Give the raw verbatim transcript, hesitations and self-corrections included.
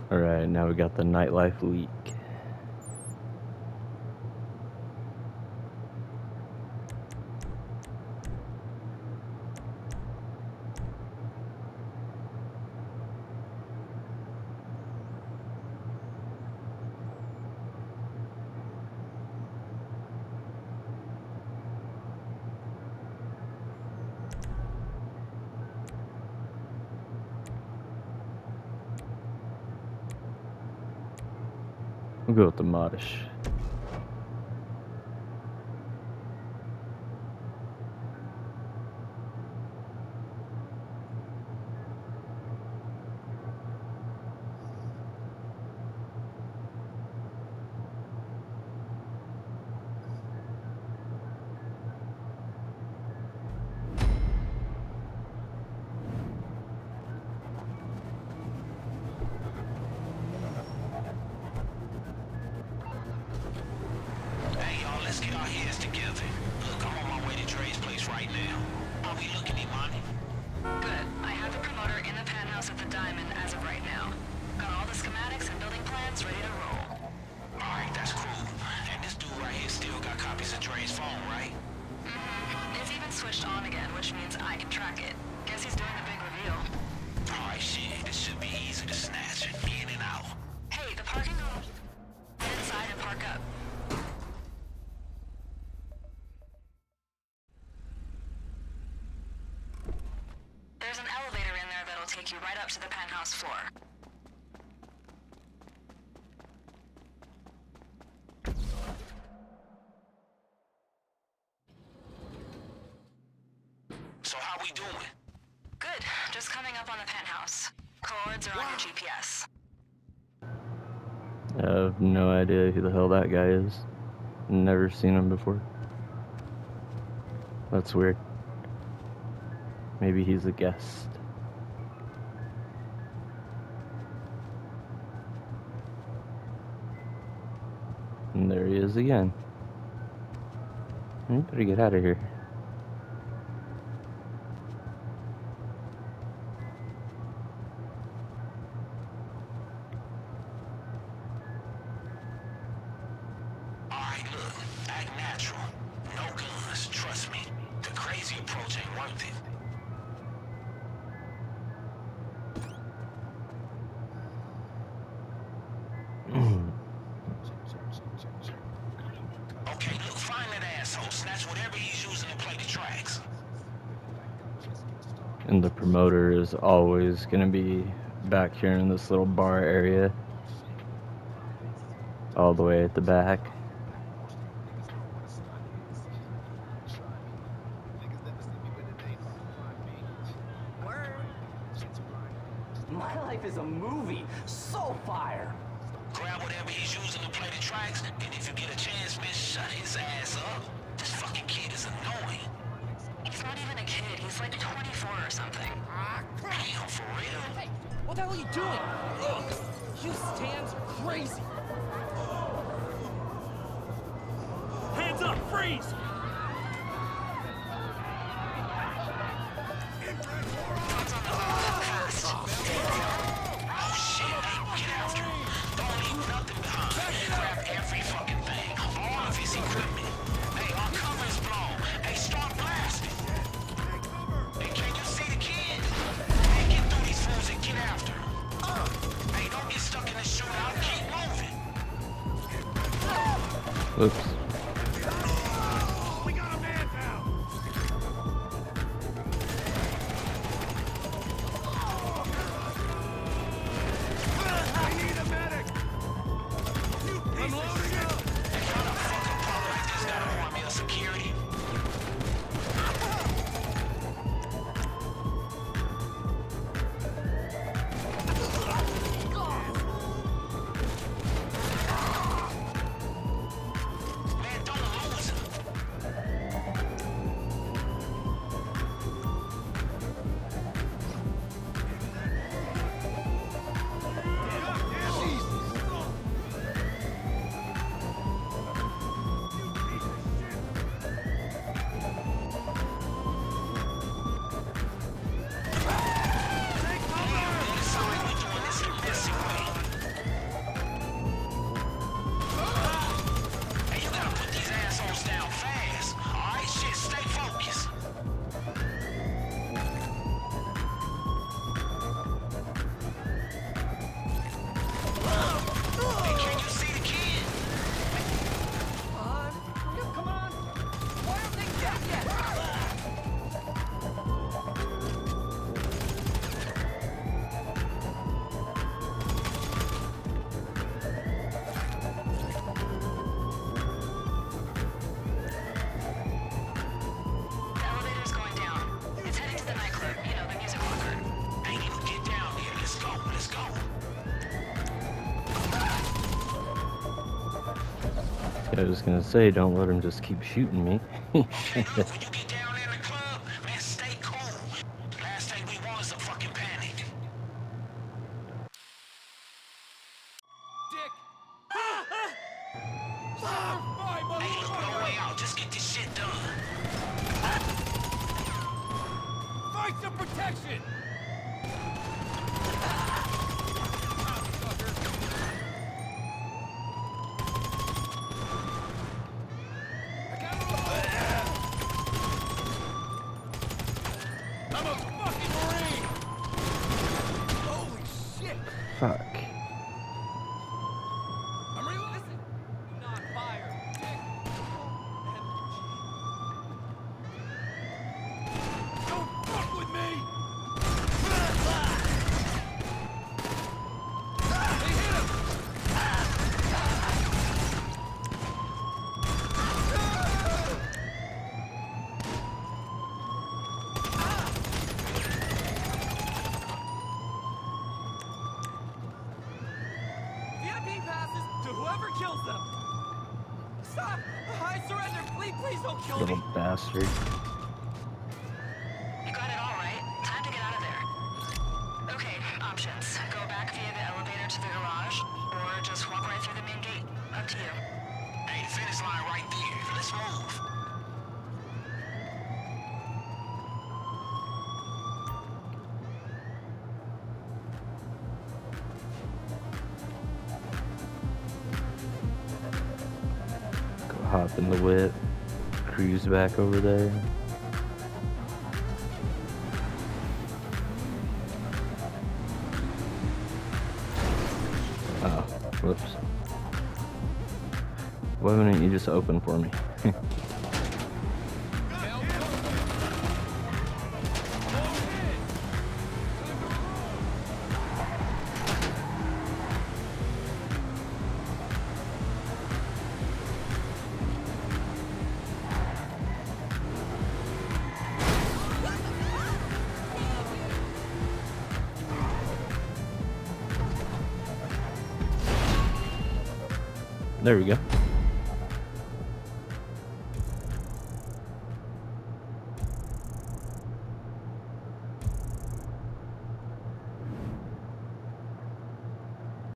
Alright, now we got the nightlife leak. We'll go with the modish. Take you right up to the penthouse floor. So how we doing? Good. Just coming up on the penthouse. Coords are on your G P S. I have no idea who the hell that guy is. Never seen him before. That's weird. Maybe he's a guest. And there he is again. I better get out of here. Alright, look, act natural. No guns, trust me. The crazy approach ain't worth it. Okay, look, find that asshole. Snatch whatever he's using to play the tracks. And the promoter is always gonna be back here in this little bar area. All the way at the back. My life is a movie. So fire. Grab whatever he's using to play the tracks, and if you get a chance, man, shut his ass up. This fucking kid is annoying. He's not even a kid. He's like twenty-four or something. Damn, for real? Hey, what the hell are you doing? Ugh, you stands crazy. Hands up, freeze! Oh shit, hey, get after him. Don't leave nothing behind. Grab every fucking thing. All of his equipment. Hey, our cover is blown. Hey, start blasting. Hey, can you see the kid? Hey, get through these fools and get after him. Hey, don't get stuck in the shootout. Keep moving. Oops. We got a man down! I need a medic! I'm loading it! Hey, how the fuck a punk like this got an army of security? I was gonna say, don't let him just keep shooting me. Okay, look, when you get down in the club, man, stay cool. Last thing we want is a fucking panic. Dick! Fine, Hey, look, no motherfucker! way out. Just get this shit done. Find some protection! I'm a fucking Marine! Holy shit! Fuck. I'm reloading! Not fire! Dick! Don't fuck with me! They hit him! V I P passes to whoever kills them! Stop! I surrender! Please, please don't kill Little me! bastard. You got it all right. Time to get out of there. Okay, options. Go back via the elevator to the garage, or just walk right through the main gate. Up to you. Hey, the finish line right there. Let's move. Go hop in the whip. Cruise back over there. Oh, whoops. Why wouldn't you just open for me? There we go.